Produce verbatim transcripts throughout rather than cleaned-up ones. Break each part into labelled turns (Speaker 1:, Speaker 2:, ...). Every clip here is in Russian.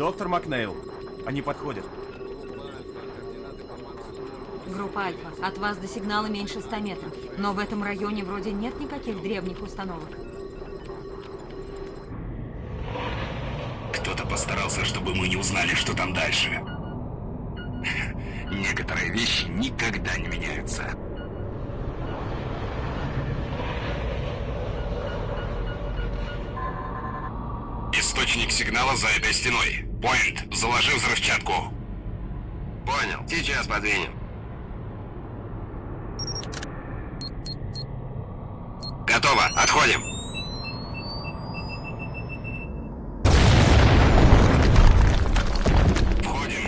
Speaker 1: Доктор Макнейл, они подходят.
Speaker 2: Группа Альфа, от вас до сигнала меньше ста метров. Но в этом районе вроде нет никаких древних установок.
Speaker 3: Кто-то постарался, чтобы мы не узнали, что там дальше. Некоторые вещи никогда не меняются. Источник сигнала за этой стеной. Пойнт, заложи взрывчатку. Понял, сейчас подвинем. Готово, отходим. Входим.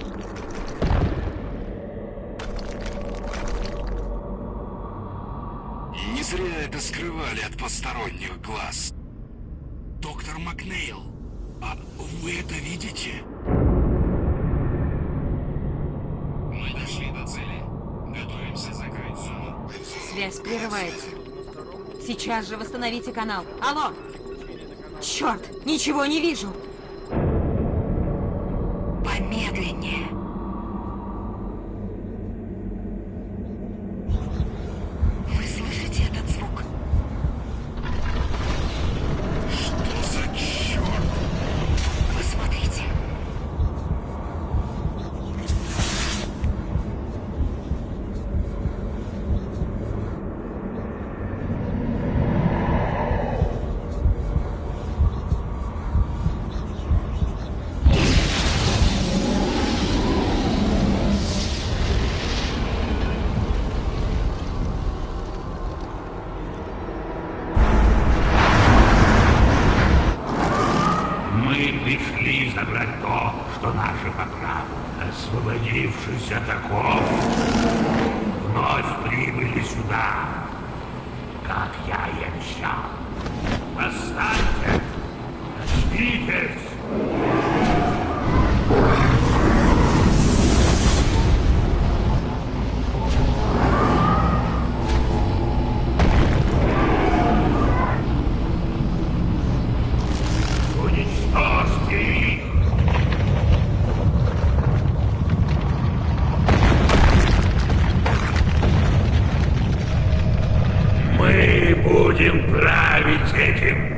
Speaker 3: Не зря это скрывали от посторонних глаз. Доктор Макнейл, а вы это видите? Мы дошли до цели. Готовимся закрыть зону.
Speaker 2: Связь прерывается. Сейчас же восстановите канал. Алло! Черт! Ничего не вижу! Помедленнее. Вы слышите этот звук?
Speaker 3: Что за черт?
Speaker 2: Посмотрите.
Speaker 4: Пришли забрать то, что наше по праву. Освободившись от оков, вновь прибыли сюда, как я и обещал. Восстаньте! Очнитесь! Мы будем править этим